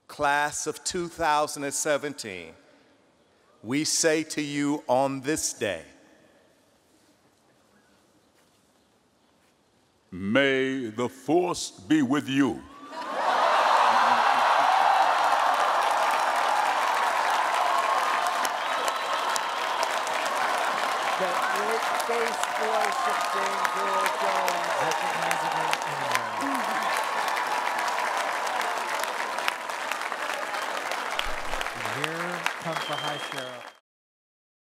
Class of 2017, we say to you on this day, may the force be with you. The great bass voice of James Earl Jones. Recognizable anywhere. And here comes the High Sheriff.